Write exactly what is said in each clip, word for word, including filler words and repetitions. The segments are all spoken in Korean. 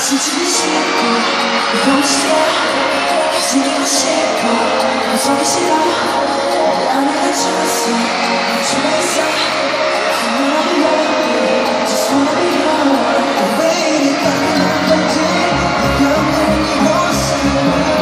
숨쉬기 싫고 보기 싫어 기다리고 싶고 무서기 싫어 내 안에 갇혀있어 갇혀있어 I wanna be lonely just wanna be lonely 왜 이리 빠른 건지 내가 없는 이 모습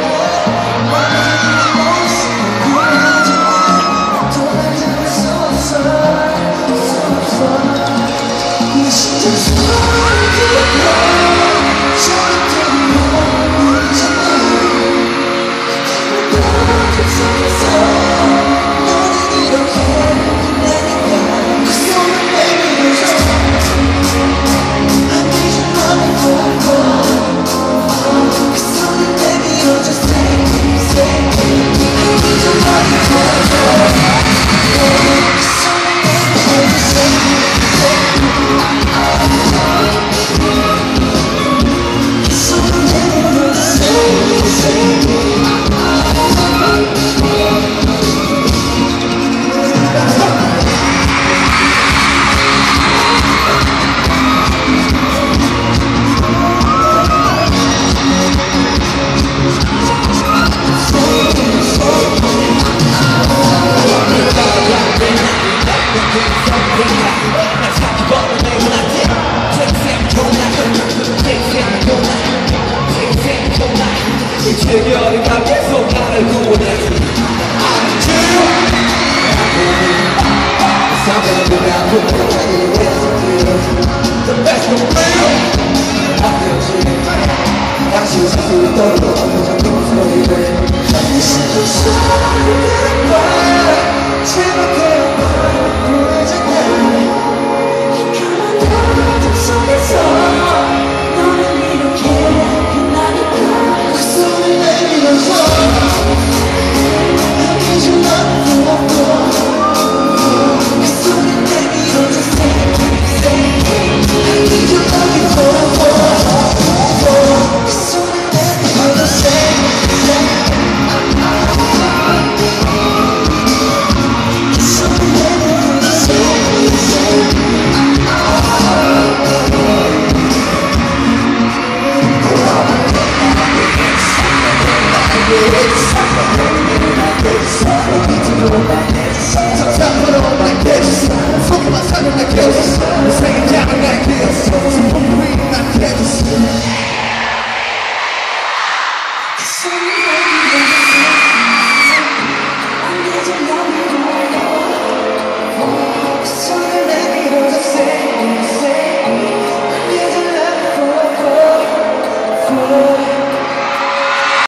결이 계속 나를 구원해 The best of real 당신 스스로 떨어져 점점 소리를